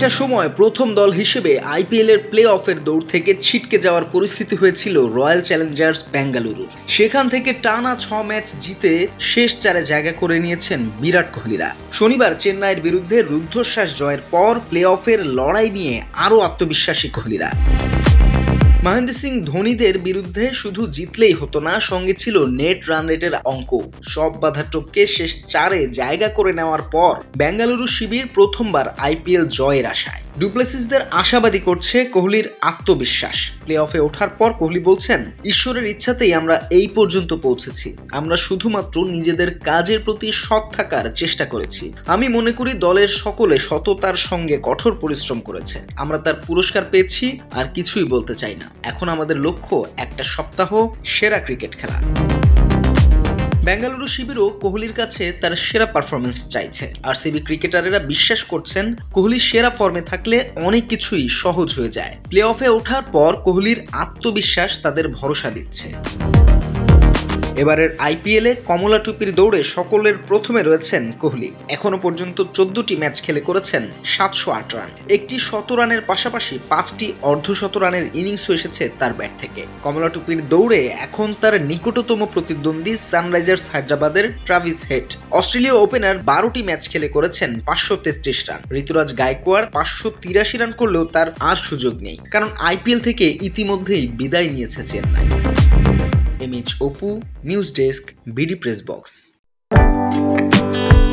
একটা সময় প্রথম দল হিসেবে আইপিএল এর প্লে অফের দৌড় থেকে ছিটকে যাওয়ার পরিস্থিতি হয়েছিল রয়্যাল চ্যালেঞ্জার্স বেঙ্গালুরুর। সেখান থেকে টানা 6 ম্যাচ জিতে শেষ 4-এ জায়গা করে নিয়েছেন বিরাট কোহলিরা। শনিবার চেন্নাইয়ের বিরুদ্ধে রুদ্ধশ্বাস জয়ের পর প্লে অফের লড়াই নিয়ে আরও আত্মবিশ্বাসী কোহলিরা। মহেন্দ্র সিং ধোনিদের বিরুদ্ধে শুধু জিতলেই হতো না, সঙ্গে ছিল নেট রান রেটের অঙ্ক। সব বাধা টপকে শেষ 4-এ জায়গা করে নেওয়ার পর বেঙ্গালুরু শিবির প্রথমবার আইপিএল জয়ের আশায়। ডুপ্লেসিসদের আশাবাদী করছে কোহলির আত্মবিশ্বাস। প্লে অফে ওঠার পর কোহলি বলছেন, ঈশ্বরের ইচ্ছাতেই আমরা এই পর্যন্ত পৌঁছেছি। আমরা শুধুমাত্র নিজেদের কাজের প্রতি সৎ থাকার চেষ্টা করেছি। আমি মনে করি দলের সকলে সততার সঙ্গে কঠোর পরিশ্রম করেছে। আমরা তার পুরস্কার পেয়েছি, আর কিছুই বলতে চাই না। এখন আমাদের লক্ষ্য একটা সপ্তাহ সেরা ক্রিকেট খেলা। বেঙ্গালুরু শিবিরও কোহলির কাছে তার সেরা পারফরমেন্স চাইছে। আরসিবি ক্রিকেটারেরা বিশ্বাস করছেন, কোহলি সেরা ফর্মে থাকলে অনেক কিছুই সহজ হয়ে যায়। প্লে অফে ওঠার পর কোহলির আত্মবিশ্বাস তাদের ভরসা দিচ্ছে। এবারের আইপিএলে কমলা টুপির দৌড়ে সকলের প্রথমে রয়েছেন কোহলি। এখনো পর্যন্ত 14টি ম্যাচ খেলে করেছেন 708 রান। একটি 100 রানের পাশাপাশি 5টি অর্ধশত রানের ইনিংসও এসেছে তার ব্যাট থেকে। কমলা টুপির দৌড়ে এখন তার নিকটতম প্রতিদ্বন্দ্বী সানরাইজার্স হায়দ্রাবাদের ট্রাভিস হেড। অস্ট্রেলীয় ওপেনার 12টি ম্যাচ খেলে করেছেন 533 রান। ঋতুরাজ গায়কোয়াড় 583 রান করলেও তার আর সুযোগ নেই, কারণ আইপিএল থেকে ইতিমধ্যেই বিদায় নিয়েছে Chennai. MH Apu, news desk, BD press box.